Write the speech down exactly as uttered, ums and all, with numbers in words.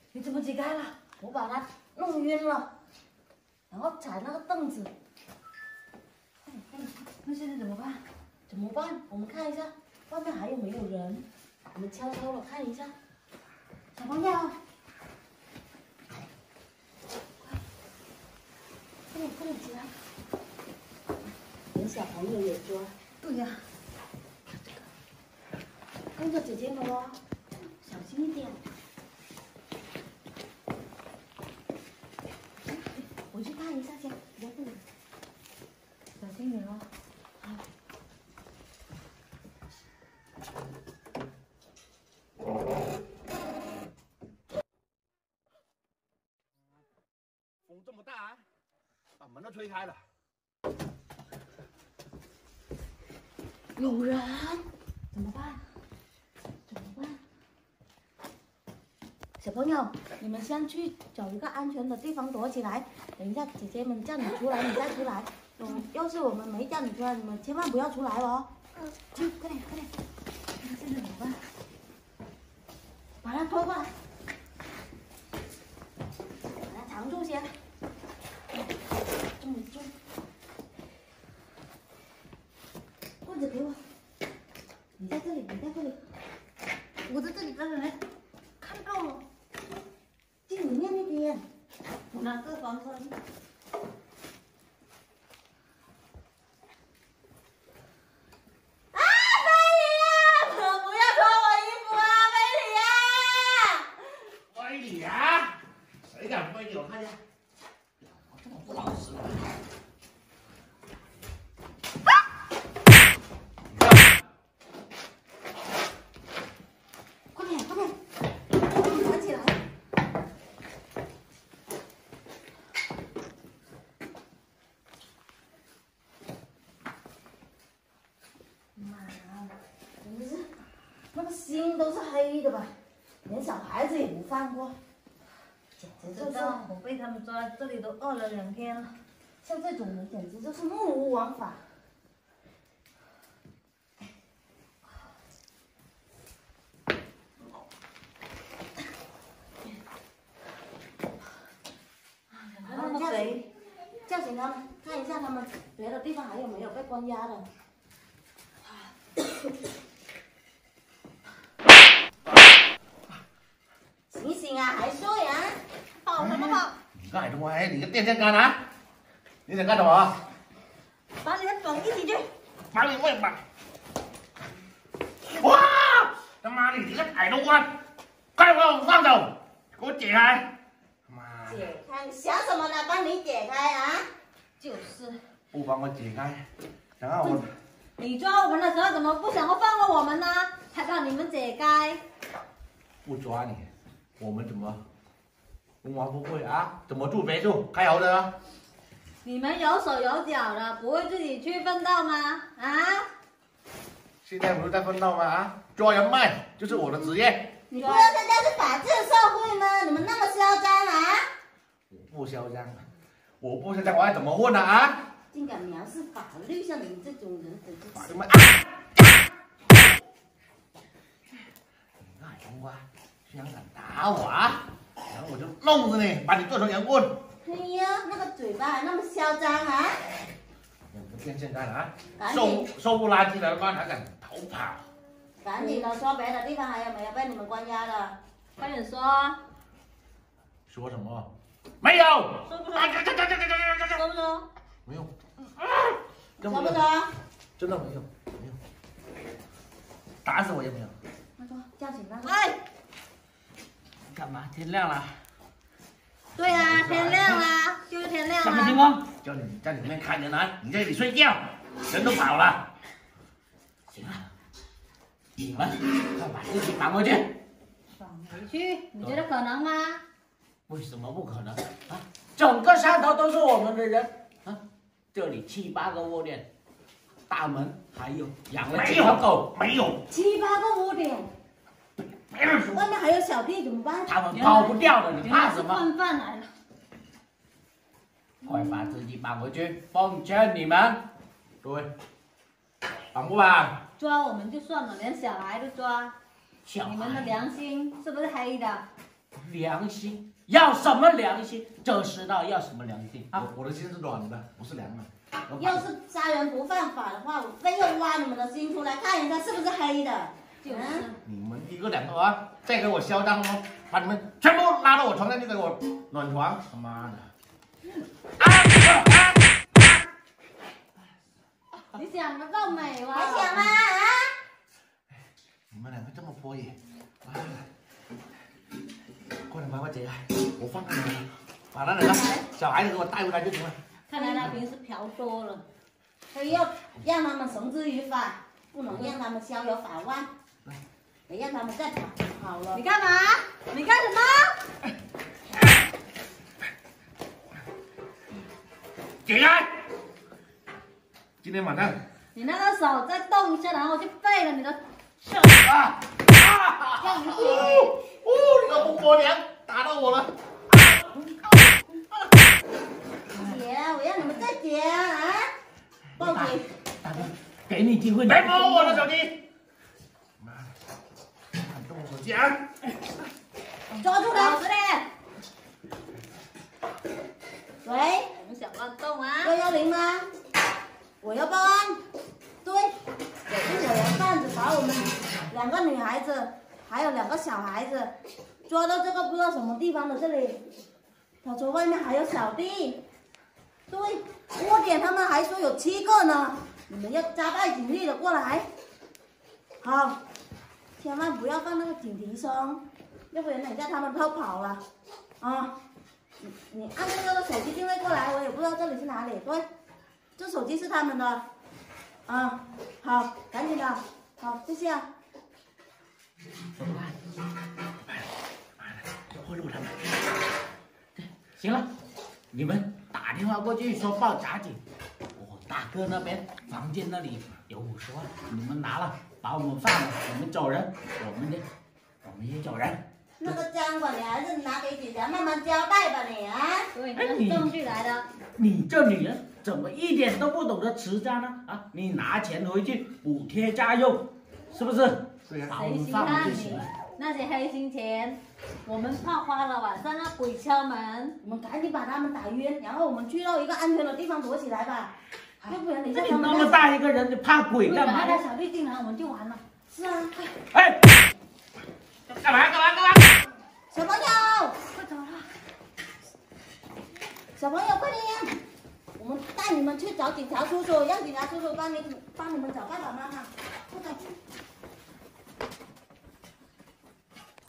你怎么解开了？我把它弄晕了，然后踩那个凳子。哎哎，那现在怎么办？怎么办？我们看一下外面还有没有人。我们悄悄的看一下。小朋友，快点快点起来！连小朋友也抓。对呀、啊。跟着姐姐们哦，小心一点。我去看一下先，别动，小心点哦。好。 风这么大啊，把门都吹开了。 有人，怎么办？怎么办？小朋友，你们先去找一个安全的地方躲起来。等一下，姐姐们叫你出来，你再出来。嗯，要是我们没叫你出来，你们千万不要出来哦。嗯，去，快点，快点。那现在怎么办？把它拖过来，把它藏住先。嗯，住。棍子给我。你在这里，你在这里。我在这里，等等来。看到了。进里面那边。我拿这个防身。心都是黑的吧，连小孩子也不放过，简直就是我被他们抓，这里都饿了两天了。 像这种人简直就是目无王法。那么贼，叫醒他们，看一下他们别的地方还有没有被关押的。醒醒啊，还睡啊？跑什么跑？ 你干什么？哎，你个电线杆啊！你想干什么？ 把你的梗一起去。 把你喂吧！哇！他妈的，你个矮冬瓜！快给我放手！给我解开！妈！ 解开？你想什么呢？帮你解开啊？就是。 不帮我解开，然后我。 你抓我们的时候怎么不想要放过我们呢？还让你们解开。 不抓你，我们怎么？文华不会啊？怎么住别墅开豪车？ 你们有手有脚的，不会自己去奋斗吗？啊？ 现在不是在奋斗吗？啊，抓人脉就是我的职业。 你不知道现在是法治社会吗？你们那么嚣张啊？ 我不嚣张，我不嚣张，我还怎么混呢？啊？ 竟敢藐视法律，像你们这种人，简直法律们啊！你矮冬瓜，居然敢打我啊！然后我就弄死你，把你做成洋棍。 哎呀，那个嘴巴还那么嚣张啊！ 两个电线杆啊， 赶收紧收不垃圾的妈还敢逃跑？ 赶紧的说别的地方还有没有被你们关押的？ 快点说。 说什么？没有。 说不说？ 啊这这这这这这这说不说？ 没有。 说不说？ 真的没有，没有。打死我也没有。 那说叫醒他。 喂。 干嘛？天亮了。 对啊，天亮啦，就是天亮什么情况？叫你在里面看着呢，你在这里睡觉，人都跑了。行了，你们快把自己绑回去。 绑回去？你觉得可能吗？ 为什么不可能啊？整个山头都是我们的人啊！这里七八个窝点，大门还有养了几条狗，没有七八个窝点。 没人说。 外面还有小弟怎么办？ 他们跑不掉的，你怕什么？ 惯犯来了。 快把自己绑回去，奉劝你们，各位，绑不绑？ 抓我们就算了，连小孩都抓， 小孩你们的良心是不是黑的？ 良心？要什么良心？就知道要什么良心啊！ 我我的心是软的，不是凉的。 要是杀人不犯法的话，我非要挖你们的心出来看一下是不是黑的。 就是。 你们一个两个啊，再给我嚣张哦，把你们全部拉到我床上去给我暖床！他妈的！啊啊啊！ 你想得够美哇！ 还想吗？啊！ 你们两个这么泼野，啊！快点把我解开，我放开你们，把那两个小孩子给我带回来就行了。 看来他平时嫖多了， 所以要让他们绳之于法，不能让他们逍遥法外，得让他们再跑好了。 你干嘛？你干什么？ 解开！今天晚上你那个手再动一下，然后我就废了你的手。 啊啊！ 让你哦哦，你个疯婆娘，打到我了！ 姐，我让你们再剪啊！报警！ 大哥，给你机会， 别摸我的手机！妈的，敢动我手机啊！ 抓住他！ 老实点。 喂， 甭想乱动啊！ 幺幺零吗？我要报案。对，有一伙人贩子把我们两个女孩子还有两个小孩子抓到这个不知道什么地方的这里。他说外面还有小弟。对，窝点他们还说有七个呢，你们要加派警力的过来。好，千万不要放那个警笛声，要不然等一下他们都跑了。啊，你你按那个手机定位过来，我也不知道这里是哪里。对，这手机是他们的。啊，好，赶紧的，好，谢谢啊。 贿赂他们。行了，你们打电话过去说报假警，我大哥那边房间那里有五十万，你们拿了，把我们放了，我们走人，我们的，我们也走人。 那个赃款你还是拿给警察慢慢交代吧你啊。 对，那是证据来的。 你这女人怎么一点都不懂得持家呢？啊，你拿钱回去补贴家用，是不是？ 对呀。 把我谁稀们放了罕你就行了。 那些黑心钱？我们怕花了晚上那鬼敲门。 我们赶紧把他们打晕，然后我们去到一个安全的地方躲起来吧。要不然等一下他们那么大一个人，你怕鬼干嘛？ 那个小弟进来我们就完了。是啊。 哎，干嘛干嘛干嘛？ 小朋友，快走了！小朋友，快点！我们带你们去找警察叔叔，让警察叔叔帮你帮你们找爸爸妈妈。快走！